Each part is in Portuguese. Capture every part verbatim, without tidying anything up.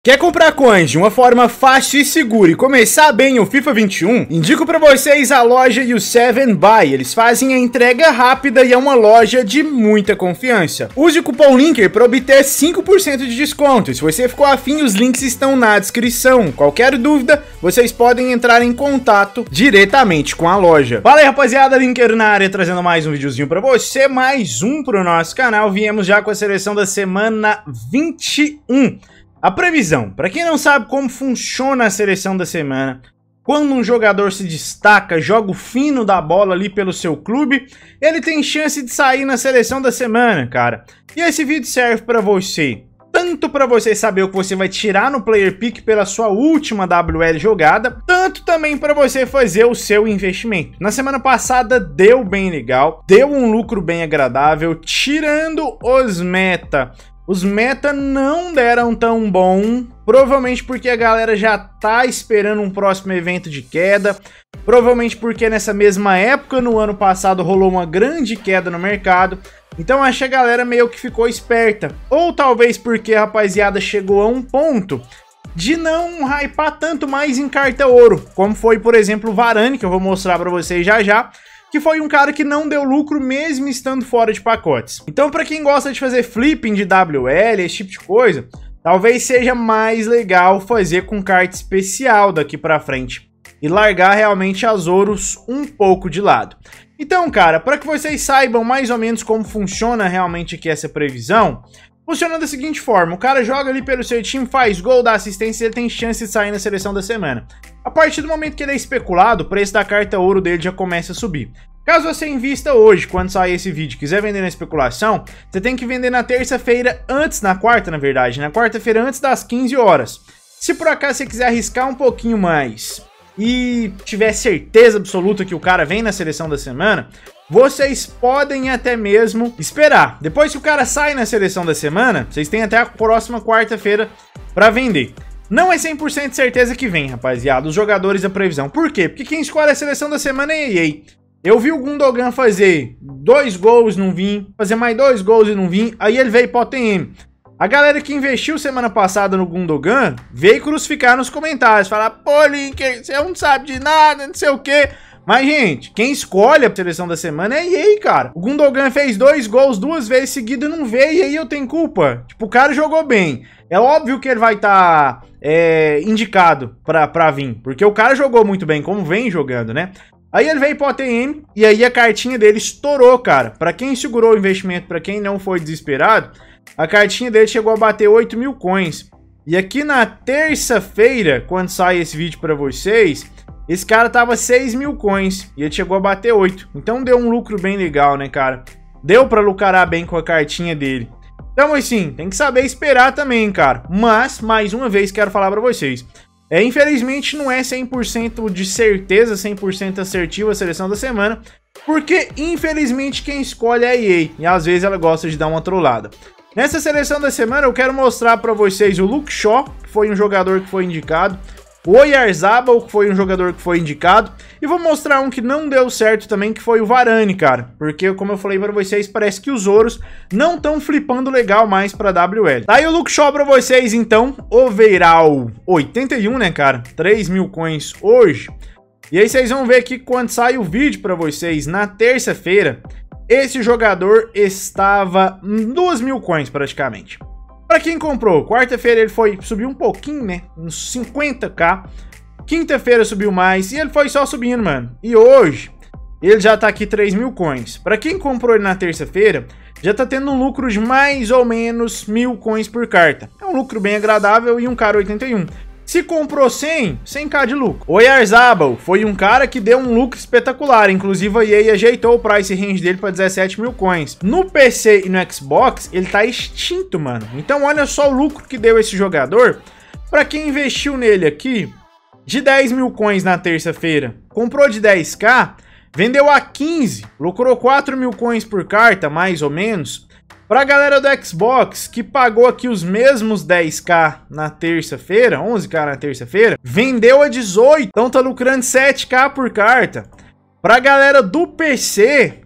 Quer comprar coins de uma forma fácil e segura e começar bem o FIFA vinte e um? Indico para vocês a loja U sete Buy. Eles fazem a entrega rápida e é uma loja de muita confiança. Use o cupom LINKER para obter cinco por cento de desconto. Se você ficou afim, os links estão na descrição. Qualquer dúvida, vocês podem entrar em contato diretamente com a loja. Fala aí, rapaziada, LINKER na área, trazendo mais um videozinho para você, mais um para o nosso canal. Viemos já com a seleção da semana vinte e um. A previsão, para quem não sabe como funciona a seleção da semana, quando um jogador se destaca, joga o fino da bola ali pelo seu clube, ele tem chance de sair na seleção da semana, cara. E esse vídeo serve para você, tanto para você saber o que você vai tirar no Player Pick pela sua última W L jogada, tanto também para você fazer o seu investimento. Na semana passada deu bem legal, deu um lucro bem agradável, tirando os meta. Os meta não deram tão bom, provavelmente porque a galera já tá esperando um próximo evento de queda, provavelmente porque nessa mesma época, no ano passado, rolou uma grande queda no mercado, então acho que a galera meio que ficou esperta. Ou talvez porque a rapaziada chegou a um ponto de não hypar tanto mais em carta ouro, como foi, por exemplo, o Varane, que eu vou mostrar pra vocês já já, que foi um cara que não deu lucro mesmo estando fora de pacotes. Então, para quem gosta de fazer flipping de W L, esse tipo de coisa, talvez seja mais legal fazer com carta especial daqui para frente e largar realmente as ouros um pouco de lado. Então, cara, para que vocês saibam mais ou menos como funciona realmente aqui essa previsão, funciona da seguinte forma: o cara joga ali pelo seu time, faz gol, dá assistência e ele tem chance de sair na seleção da semana. A partir do momento que ele é especulado, o preço da carta ouro dele já começa a subir. Caso você invista hoje, quando sair esse vídeo, quiser vender na especulação, você tem que vender na terça-feira, antes, na quarta na verdade, na quarta-feira antes das quinze horas. Se por acaso você quiser arriscar um pouquinho mais e tiver certeza absoluta que o cara vem na seleção da semana, vocês podem até mesmo esperar. Depois que o cara sai na seleção da semana, vocês têm até a próxima quarta-feira para vender. Não é cem por cento de certeza que vem, rapaziada, os jogadores da previsão. Por quê? Porque quem escolhe a seleção da semana é a E A. Eu vi o Gundogan fazer dois gols, não vim, fazer mais dois gols e não vim, aí ele veio para o T M. A galera que investiu semana passada no Gundogan veio crucificar nos comentários, falar: pô, Linker, você não sabe de nada, não sei o quê. Mas, gente, quem escolhe a seleção da semana é a E A, cara. O Gundogan fez dois gols duas vezes seguidas e não veio, e aí eu tenho culpa. Tipo, o cara jogou bem. É óbvio que ele vai estar tá, é, indicado pra, pra vir, porque o cara jogou muito bem, como vem jogando, né? Aí ele veio pro O T M e aí a cartinha dele estourou, cara. Pra quem segurou o investimento, pra quem não foi desesperado, a cartinha dele chegou a bater oito mil coins. E aqui na terça-feira, quando sai esse vídeo pra vocês, esse cara tava seis mil coins e ele chegou a bater oito. Então deu um lucro bem legal, né, cara? Deu pra lucrar bem com a cartinha dele. Então, assim, tem que saber esperar também, cara. Mas, mais uma vez, quero falar pra vocês. É, infelizmente, não é cem por cento de certeza, cem por cento assertiva a seleção da semana. Porque, infelizmente, quem escolhe é a E A. E, às vezes, ela gosta de dar uma trollada. Nessa seleção da semana, eu quero mostrar pra vocês o Luke Shaw, que foi um jogador que foi indicado. O Oyarzabal, que foi um jogador que foi indicado. E vou mostrar um que não deu certo também, que foi o Varane, cara. Porque, como eu falei pra vocês, parece que os ouros não estão flipando legal mais pra W L. Tá aí o Luke Shaw pra vocês, então. Overall oitenta e um, né, cara? três mil coins hoje. E aí vocês vão ver aqui quando sai o vídeo pra vocês, na terça-feira, esse jogador estava duas mil coins praticamente. Pra quem comprou, quarta-feira ele foi, subiu um pouquinho, né, uns cinquenta k, quinta-feira subiu mais, e ele foi só subindo, mano. E hoje, ele já tá aqui três mil coins. Pra quem comprou ele na terça-feira, já tá tendo um lucro de mais ou menos mil coins por carta. É um lucro bem agradável e um cara oitenta e um. Se comprou cem, cem k de lucro. O Oyarzabal foi um cara que deu um lucro espetacular, inclusive a E A ajeitou o price range dele para dezessete mil coins. No P C e no Xbox, ele tá extinto, mano. Então olha só o lucro que deu esse jogador. Para quem investiu nele aqui, de dez mil coins na terça-feira, comprou de dez k, vendeu a quinze, lucrou quatro mil coins por carta, mais ou menos. Pra galera do Xbox, que pagou aqui os mesmos dez k na terça-feira, onze k na terça-feira, vendeu a dezoito, então tá lucrando sete k por carta. Pra galera do P C,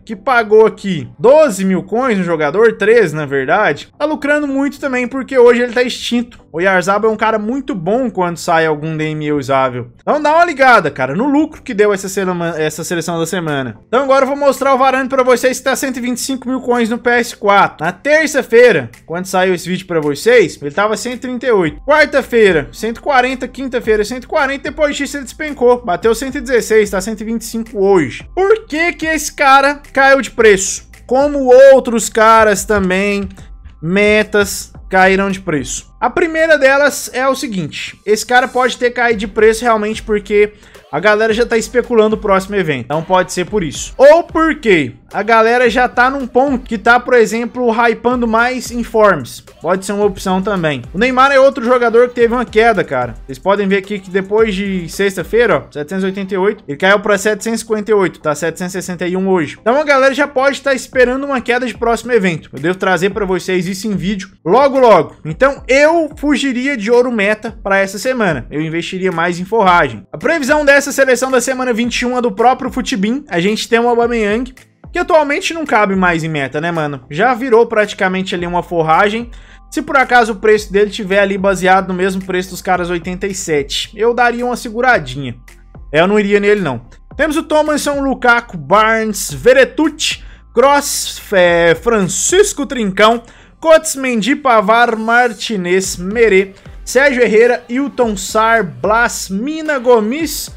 que pagou aqui doze mil coins no jogador, treze na verdade, tá lucrando muito também, porque hoje ele tá extinto. O Oyarzabal é um cara muito bom quando sai algum D M E usável. Então dá uma ligada, cara, no lucro que deu essa, essa seleção da semana. Então agora eu vou mostrar o Varane pra vocês que tá cento e vinte e cinco mil coins no P S quatro. Na terça-feira, quando saiu esse vídeo pra vocês, ele tava cento e trinta e oito. Quarta-feira, cento e quarenta. Quinta-feira, cento e quarenta. Depois disso ele despencou. Bateu cento e dezesseis, tá cento e vinte e cinco hoje. Por que que esse cara caiu de preço? Como outros caras também, metas, caíram de preço. A primeira delas é o seguinte: esse cara pode ter caído de preço realmente porque a galera já tá especulando o próximo evento. Não pode ser por isso. Ou porque a galera já tá num ponto que tá, por exemplo, hypando mais informes. Pode ser uma opção também. O Neymar é outro jogador que teve uma queda, cara. Vocês podem ver aqui que depois de sexta-feira, ó, setecentos e oitenta e oito, ele caiu pra setecentos e cinquenta e oito, tá setecentos e sessenta e um hoje. Então a galera já pode estar esperando uma queda de próximo evento. Eu devo trazer pra vocês isso em vídeo logo logo. Então eu fugiria de ouro meta pra essa semana. Eu investiria mais em forragem. A previsão dessa seleção da semana vinte e um é do próprio Futibin. A gente tem o Aubameyang, que atualmente não cabe mais em meta, né, mano? Já virou praticamente ali uma forragem. Se por acaso o preço dele estiver ali baseado no mesmo preço dos caras oitenta e sete, eu daria uma seguradinha. Eu não iria nele, não. Temos o Thomasson, Lukaku, Barnes, Veretout, Kroos, é, Francisco Trincão, Coates, Mendy, Pavard, Martinez, Merê, Sérgio Herrera, Hilton Sar, Blas, Mina Gomes,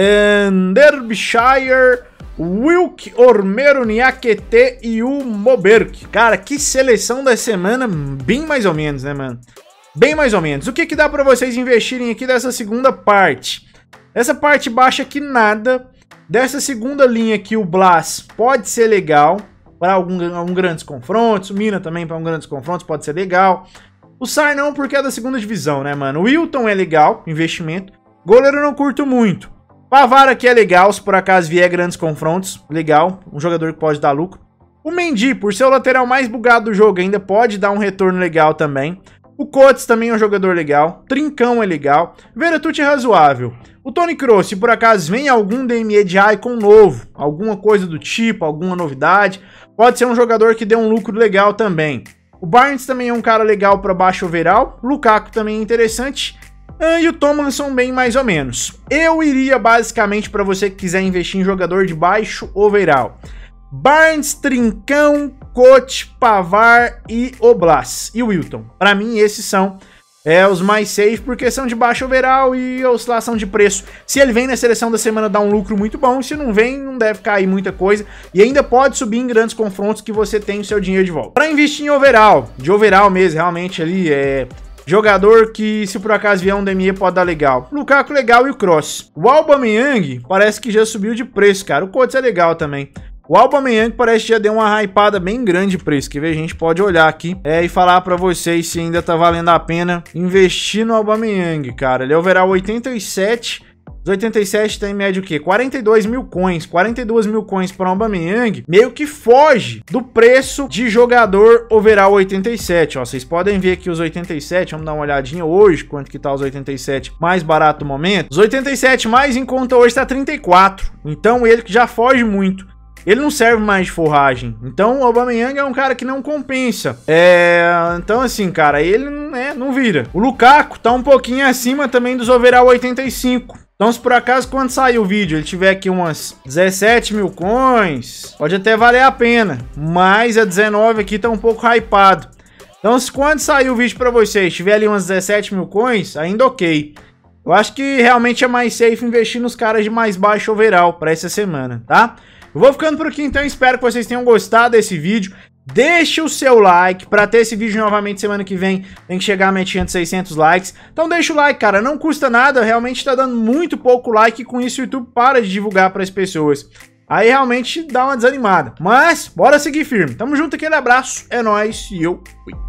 Derbyshire, Wilk, Ormeiro, Niakete e o Moberg. Cara, que seleção da semana, bem mais ou menos, né, mano? Bem mais ou menos. O que que dá pra vocês investirem aqui dessa segunda parte? Essa parte baixa aqui nada. Dessa segunda linha aqui, o Blas pode ser legal para algum, algum grandes confrontos. O Mina também para um grandes confrontos pode ser legal. O Sar não, porque é da segunda divisão, né, mano? O Wilton é legal, investimento. Goleiro eu não curto muito. Pavard aqui é legal, se por acaso vier grandes confrontos, legal, um jogador que pode dar lucro. O Mendy, por ser o lateral mais bugado do jogo, ainda pode dar um retorno legal também. O Coates também é um jogador legal, Trincão é legal, Veretout é razoável. O Toni Kroos, se por acaso vem algum D M E de Icon novo, alguma coisa do tipo, alguma novidade, pode ser um jogador que dê um lucro legal também. O Barnes também é um cara legal para baixo overall, o Lukaku também é interessante. Ah, e o Thomasson bem mais ou menos. Eu iria basicamente para você que quiser investir em jogador de baixo overall. Barnes, Trincão, Coach, Pavard e Oblas. E o Wilton. Para mim esses são é, os mais safe porque são de baixo overall e oscilação de preço. Se ele vem na seleção da semana dá um lucro muito bom. Se não vem não deve cair muita coisa. E ainda pode subir em grandes confrontos que você tem o seu dinheiro de volta. Para investir em overall, de overall mesmo, realmente ali é... jogador que, se por acaso vier um D M E, pode dar legal. Lukaku legal e o Kroos. O Aubameyang parece que já subiu de preço, cara. O Coates é legal também. O Aubameyang parece que já deu uma hypada bem grande de preço. Quer ver? A gente pode olhar aqui é, e falar pra vocês se ainda tá valendo a pena investir no Aubameyang, cara. Ele é overall oitenta e sete. Os oitenta e sete tem em média o quê? quarenta e dois mil coins. quarenta e dois mil coins para o Aubameyang meio que foge do preço de jogador overall oitenta e sete. Ó, vocês podem ver aqui os oitenta e sete. Vamos dar uma olhadinha hoje quanto que tá os oitenta e sete mais barato no momento. Os oitenta e sete mais em conta hoje tá trinta e quatro. Então ele que já foge muito. Ele não serve mais de forragem. Então o Aubameyang é um cara que não compensa. É... Então assim, cara, ele né, não vira. O Lukaku tá um pouquinho acima também dos overall oitenta e cinco. Então, se por acaso, quando sair o vídeo, ele tiver aqui umas dezessete mil coins, pode até valer a pena. Mas a dezenove aqui tá um pouco hypado. Então, se quando sair o vídeo pra vocês, tiver ali umas dezessete mil coins, ainda ok. Eu acho que realmente é mais safe investir nos caras de mais baixo overall pra essa semana, tá? Eu vou ficando por aqui, então espero que vocês tenham gostado desse vídeo. Deixe o seu like, para ter esse vídeo novamente semana que vem, tem que chegar a metinha de seiscentos likes. Então deixa o like, cara, não custa nada, realmente tá dando muito pouco like e com isso o YouTube para de divulgar para as pessoas. Aí realmente dá uma desanimada. Mas, bora seguir firme. Tamo junto, aquele abraço, é nóis e eu fui.